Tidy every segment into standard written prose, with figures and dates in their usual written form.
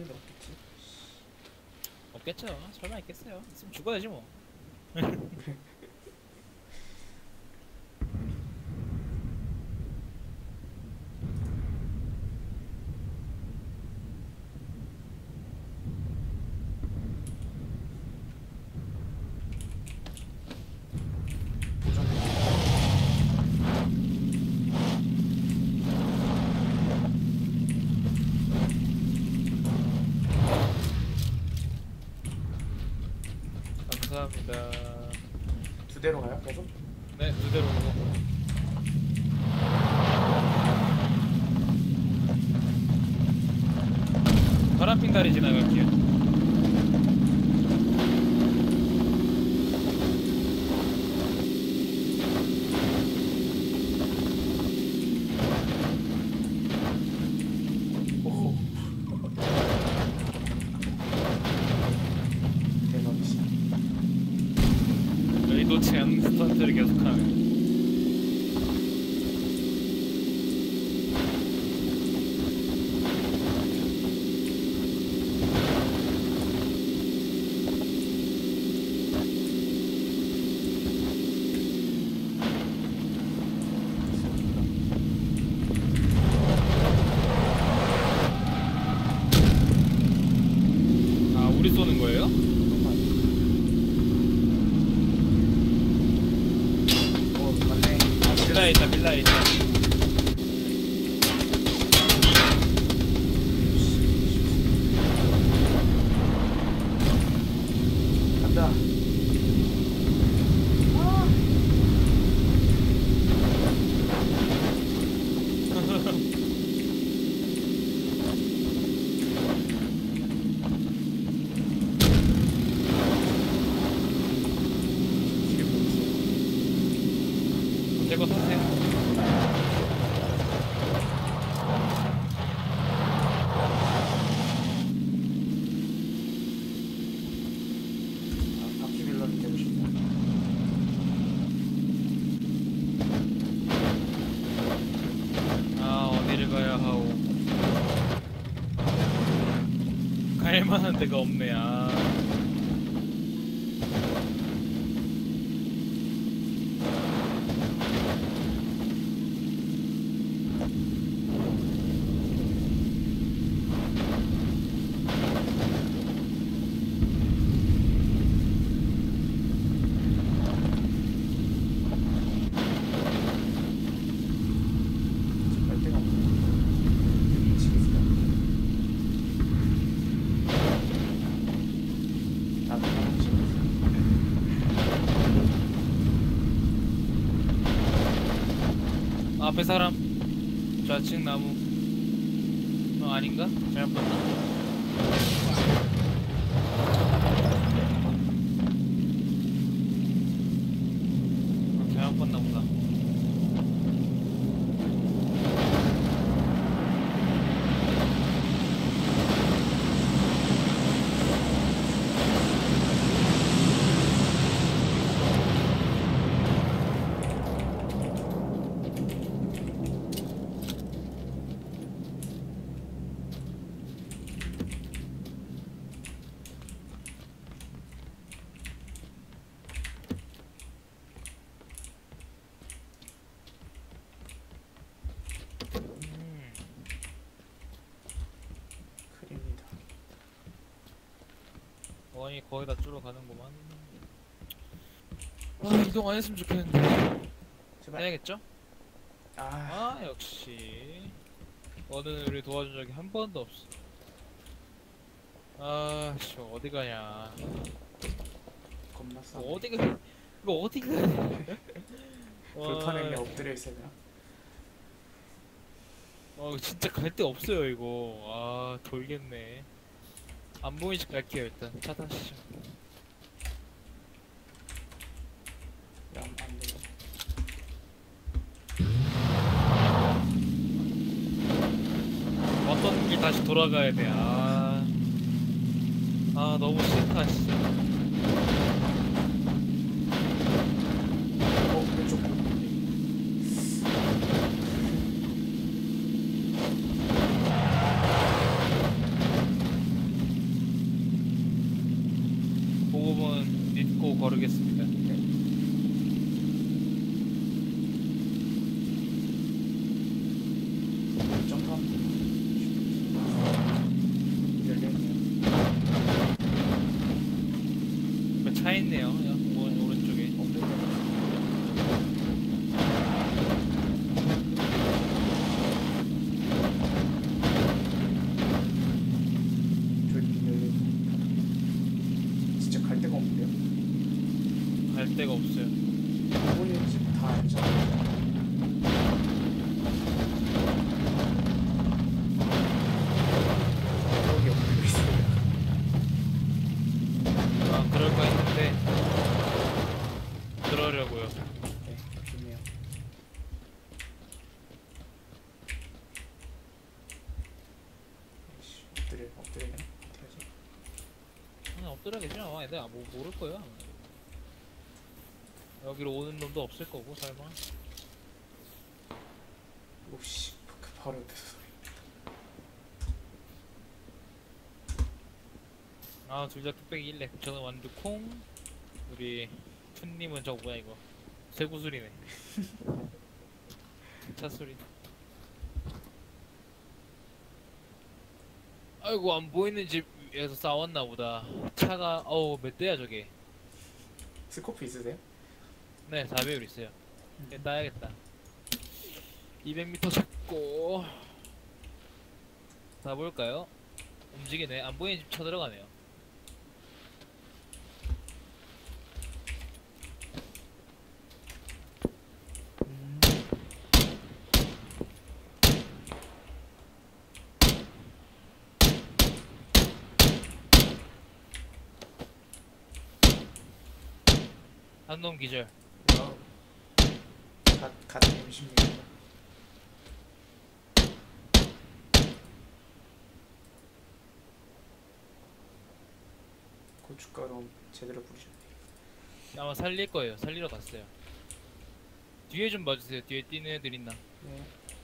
있는데 없겠지. 없겠죠. 설마 있겠어요. 있으면 죽어야지 뭐. 도전. 감사합니다. 두 대로 가요 계속? 네, 그대로 보고. 파란핑 다리 지나갈게요. 오호. 대박이시다. 의도치 않은 스턴트를 계속하네. 아, 우리 쏘는 거예요? 맞네. 빌라에 있다, 빌라에 있다. 간다. 이게 뭐지? 제거 사세요. 아, 바퀴 빌런이 되고 싶다. 아, 어디를 가야 하오. 갈만한 데가 없네. 아. 갈 데가 없네. 미치겠다. 나도 가고 싶어. 앞에 사람. 좌측 나무. 아닌가? 잘못 봤나? 잘못 봤나 보다. 크림이다. 원이 거의 다 줄어 가는구만. 아, 이동 안 했으면 좋겠는데. 제발. 해야겠죠? 아, 아, 역시. 너는 우리 도와준 적이 한 번도 없어. 아, 씨, 어디 가냐. 겁나 싸. 어디가, 이거 어디 가냐. 불판에 엎드려 있으면. 진짜 갈 데 없어요, 이거. 아, 돌겠네. 안 보이지 갈게요, 일단. 차 타시죠. 안 되지. 왔던 길 다시 돌아가야 돼. 너무 싫다, 진짜. 왼쪽. 부분 믿고 거르겠습니다. 점프하면 열렸네요. 차 있네요. 야, 오른쪽에. 진짜 갈 데가 없는데요? 갈 데가 없어요. 부모님 집 다 알잖아요. 여기 엎드려 있어요. 아, 그럴까 했는데 그러려고요. 네, 좋네요. 이씨, 엎드려야 되나? 어떻게 하지? 그냥 엎드려 계시나 봐. 애들 뭐 모를 거예요. 아마. 여기로 오는 놈도 없을 거고 설마. 오씨, 그 바로 옆에서 소리. 아, 둘 다 뚝배기 1렙. 저는 완두콩. 우리 툰님은 저거 뭐야 이거. 쇠구슬이네. 차 소리. 아이고, 안 보이는 집에서 싸웠나 보다. 차가 몇 대야 저게. 스코프 있으세요? 네, 4배율 있어요. 얘 따야겠다. 200m 잡고 가볼까요? 움직이네. 안 보이는 집 쳐들어가네요. 한 놈 기절. 와우. 갓 M16입니다. 고춧가루 제대로 뿌리셨네. 아마 살릴 거예요. 살리러 갔어요. 뒤에 좀 봐주세요. 뒤에 뛰는 애들 있나? 네.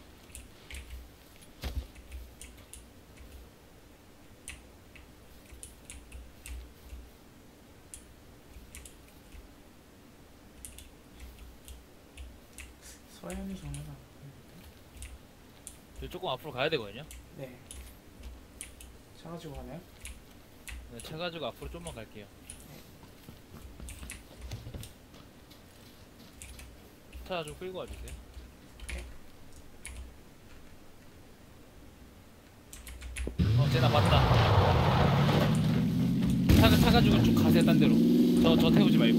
서현이 정말 안 보이는데? 저 조금 앞으로 가야 되거든요. 네. 차 가지고 가나요? 네, 차 가지고 앞으로 좀만 갈게요. 차 좀 끌고 와주세요. 쟤나 봤다. 차 가지고 쭉 가세요, 딴 데로. 저 태우지 말고.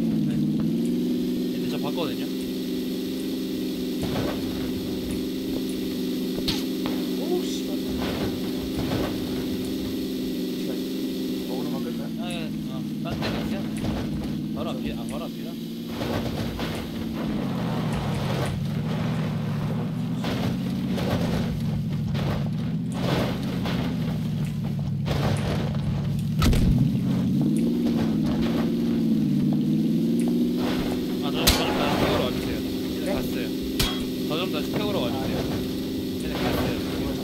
네. 얘들 저 봤거든요. 오, 씨발. 먹으러 바꿀까요? 아, 예, 딴 데 가세요. 바로 앞이야. 바로 앞이야. 다시 태우러 와주세요. 쟤네 갔어요.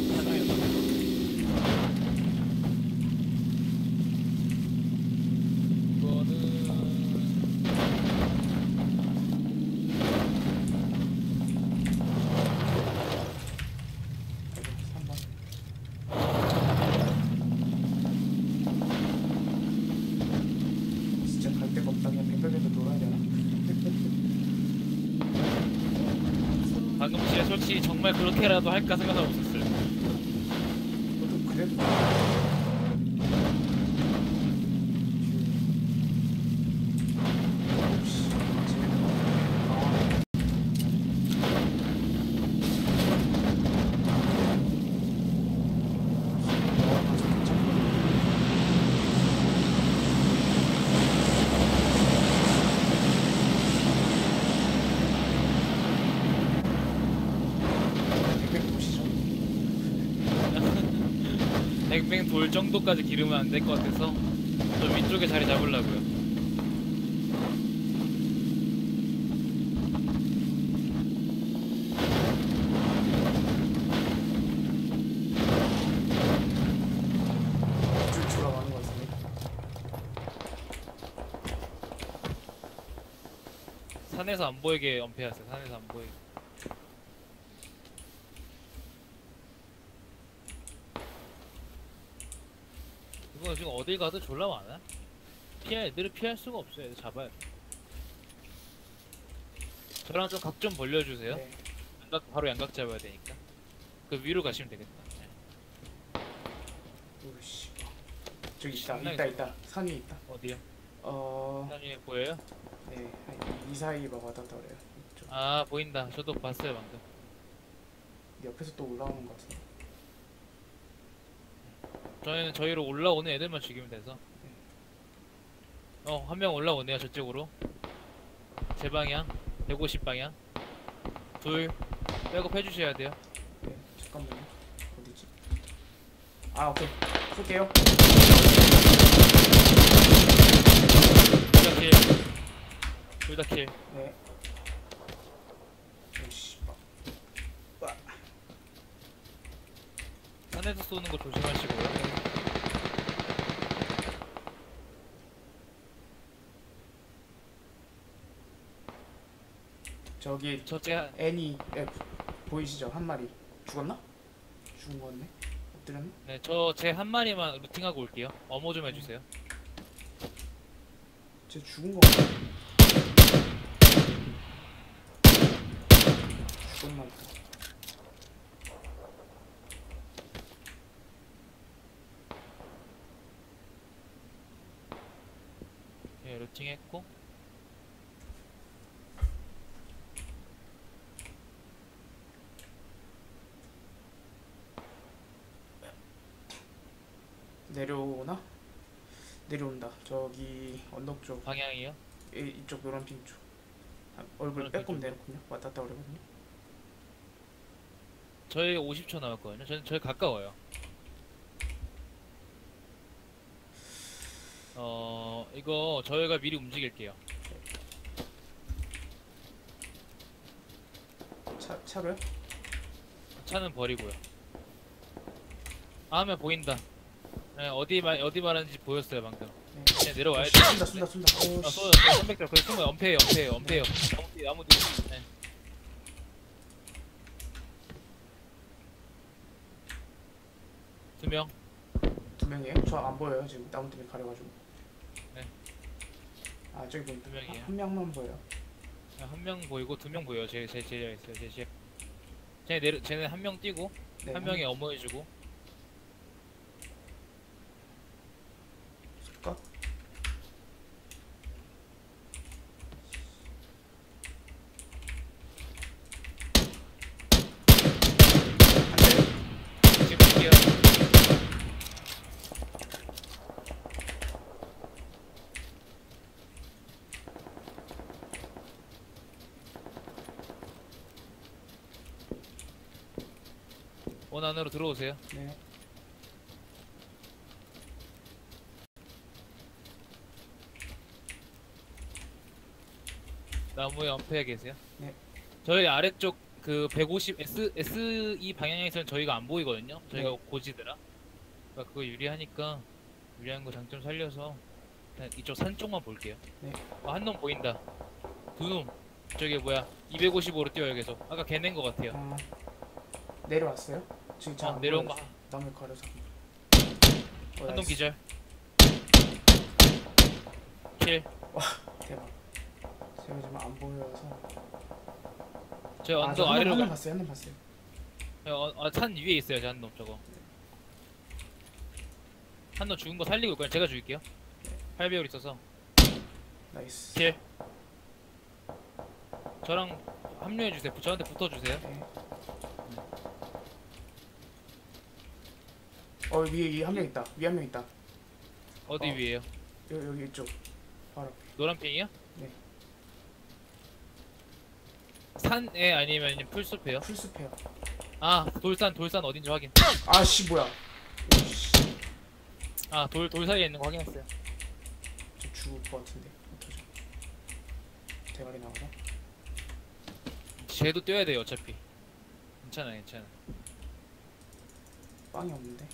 진짜 갈 데가 없다. 그냥 뱅글뱅글 돌아야 되나? 방금 진짜 솔직히 정말 그렇게라도 할까 생각하고 있었어요. 저도 그래도 뱅뱅 돌 정도까지 기르면 안 될 것 같아서 좀 위쪽에 자리 잡으려고요. 줄 돌아가는 것 같습니다. 산에서 안 보이게 엄폐하세요. 산에서 안 보이게. 이거 지금 어딜 가도 졸라 많아. 애들을 피할 수가 없어요. 애들 잡아야 돼. 저랑 좀 각 좀 벌려주세요. 네. 바로 양각 잡아야 되니까. 그 위로 가시면 되겠다. 오씨. 저기 있다. 신나게 있다. 산 위에 있다. 어디요? 어. 산 위에 보여요? 네. 이 사이 막 왔다 갔다 그래요. 이쪽. 아 보인다. 저도 봤어요 방금. 옆에서 또 올라오는 것 같은데. 저희는 저희로 올라오는 애들만 죽이면 돼서. 한 명 올라오네요 저쪽으로. 제 방향 150 방향. 둘 백업 해주셔야 돼요. 네. 잠깐만요. 어디지? 아 오케이. 쏠게요. 둘 다 킬. 둘 다 킬. 네. 오씨. 와. 산에서 쏘는 거 조심하시고요. 저기 저제 애니 보이시죠? 한 마리 죽었나? 죽은 거 같네. 엎드렸나? 네, 저 제 한 마리만 루팅하고 올게요. 어머 좀 해주세요. 쟤 죽은 거 같아. 죽었나 보다. 예, 루팅했고. 내려오나? 내려온다. 저기 언덕 쪽. 방향이요? 이쪽 노란핑 쪽. 얼굴 노란핑 빼꼼 쪽. 내놓거든요. 왔다 갔다 그러거든요. 저희 50초 남았거든요. 저희 가까워요. 이거 저희가 미리 움직일게요. 차로요? 차는 버리고요. 하면 보인다. 네, 어디 말하는지 보였어요 방금. 네. 그냥 내려와야 돼. 쏜다. 오, 아, 씨. 쏘요. 300대. 그래, 숨어요. 엄폐해요. 아무도. 네. 두 명. 두 명이에요? 저 안 보여요. 지금 나무 때문에 가려가지고. 네. 아 저기 보인다. 두 명이에요. 한 명만 보여요. 한 명 보이고 두 명 보여요. 제가 있어요. 쟤네 한 명 뛰고 네, 한 명이 어머해주고. 쏠까? 안 돼. 지금 뛸게요. 원 안으로 들어오세요. 네. 나무에 엄폐해 계세요. 네. 저희 아래쪽 그 150 SE 방향에서는 저희가 안 보이거든요. 저희가 네. 고지더라. 그러니까 그거 유리하니까 유리한 거 장점 살려서 그냥 이쪽 산 쪽만 볼게요. 네. 한 놈 보인다. 두 놈. 저기 뭐야? 255로 뛰어요 계속. 아까 걔낸 거 같아요. 아, 내려왔어요? 지금 잘 내려온 거. 나무에 가려서. 한 놈 기절. 킬. 대박. 제가 지금 안 보여서. 저 언덕 한 아래로 명 가. 봤어요. 한 명 봤어요. 산 위에 있어요. 저 한 놈 저거. 한 놈 죽은 거 살리고 있거든요. 제가 죽일게요. 8배율 있어서. 나이스. 킬. 저랑 합류해 주세요. 저한테 붙어 주세요. 네. 위에 한 명 있다. 위에 한 명 있다. 어디 어. 위에요? 여기 이쪽. 바로. 노란 핑이요? 네. 산에 아니면 풀숲에요? 풀숲해요. 아 돌산 어딘지 확인. 아씨 뭐야? 오씨. 아 돌 사이에 있는 거 확인했어요. 저 죽을 것 같은데. 어떡하죠? 대가리 나오고. 쟤도 뛰어야 돼요 어차피. 괜찮아. 빵이 없는데.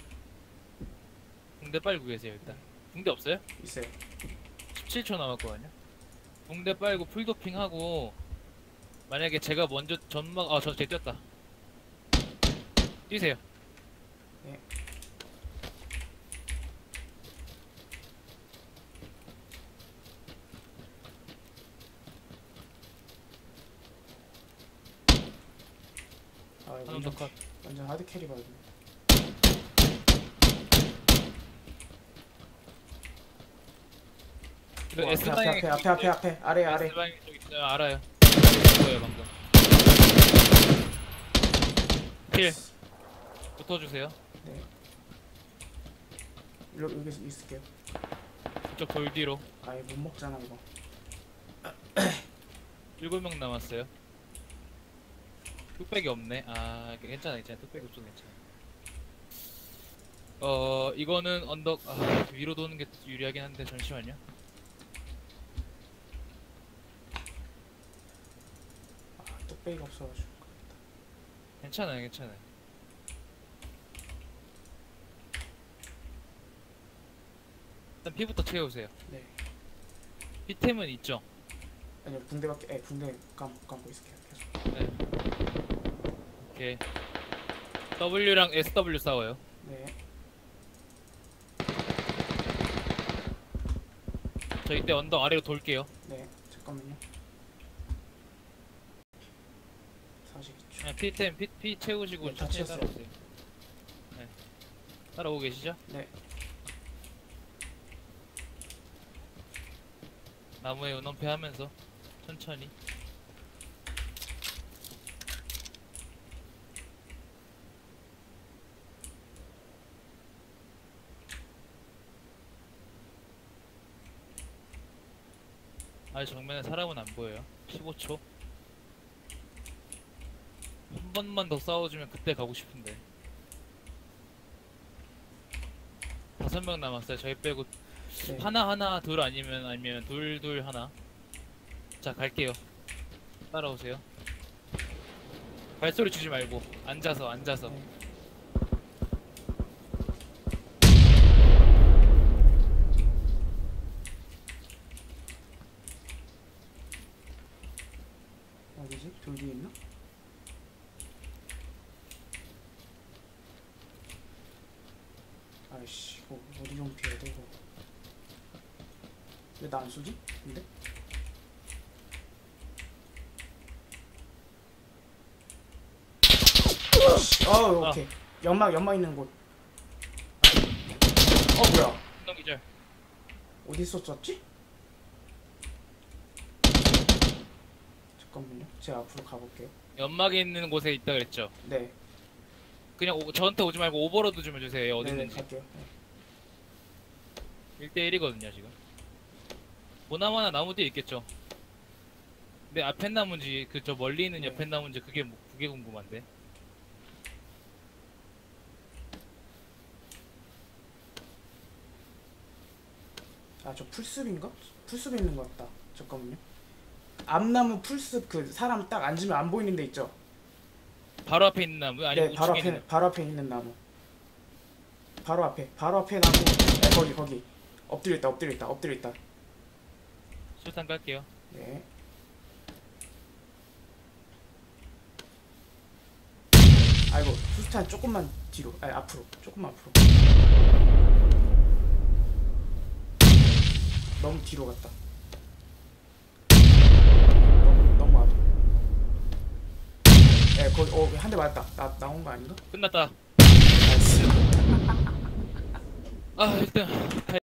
붕대 빨고 계세요 일단. 붕대 없어요? 있어요. 17초 남았거든요. 붕대 빨고 풀도핑하고 만약에 제가 먼저 전막 쟤 뛰었다. 뛰세요. 네. 아 이거 한놈 더 컷. 완전 하드 캐리 받네. 그 어, S 앞에 방향 앞에 앞에 앞에 아래 아래. S 방향 쪽 있어요. 알아요. 있어요 방금. 킬 붙어주세요. 네. 일로 여기 있을게요. 이쪽 돌 뒤로. 아예 못 먹잖아 이거. 7명 남았어요. 뚝배기 없네. 아 괜찮아 괜찮아. 뚝배기 없어도 괜찮아. 이거는 언덕 위로 도는 게 유리하긴 한데 잠시만요. 아 뚝배기가 없어가지고. 괜찮아요 괜찮아요. 일단 피부터 채우세요. 네. 피템은 있죠? 아니요 붕대밖에 붕대 감고 있을게요. 계속. 네. 오케이. W랑 SW 싸워요. 네. 저 이때 언덕 아래로 돌게요. 네. 잠깐만요. 42초. 그냥 피 채우시고 네, 다 천천히 채웠어요. 따라오세요. 네. 따라오고 계시죠? 네. 나무에 은원패 하면서 천천히. 아직 정면에 사람은 안 보여요. 15초. 한 번만 더 싸워주면 그때 가고 싶은데. 5명 남았어요. 저희 빼고 네. 하나 둘 아니면 둘 하나. 자 갈게요. 따라오세요. 발소리 주지 말고 앉아서. 네. 어디지? 돌 뒤에 있나? 아이씨 이거 어디 좀 피해야 돼 이거. 왜 나 안 쏘지? 근데? 오케이. 연막 있는 곳. 뭐야? 운동 기절. 어디 있었지? 잠깐만요. 제가 앞으로 가볼게요. 연막에 있는 곳에 있다 그랬죠. 네. 그냥 저한테 오지 말고 오버로드 좀 해주세요. 어디 네네 있는지. 갈게요. 네. 1대1이거든요 지금. 보나마나 나무 뒤에 있겠죠. 근데 앞에 나무인지 그 저 멀리 있는 네. 옆에 나무인지 그게 궁금한데. 아 저 풀숲인가? 풀숲에 있는 것 같다. 잠깐만요. 앞나무 풀숲 그 사람 딱 앉으면 안 보이는 데 있죠? 바로 앞에 있는 나무 아니면 네 바로 우측에 있는 앞에 바로 앞에 있는 나무. 바로 앞에 나무. 네 거기 엎드려 있다. 수탄 깔게요. 네. 아이고 수스탄 조금만 뒤로. 아니 앞으로. 조금만 앞으로. 너무 뒤로 갔다. 너무 앞. 네 거기 한 대 맞았다. 나온 거 아닌가? 끝났다. 나이스. 일단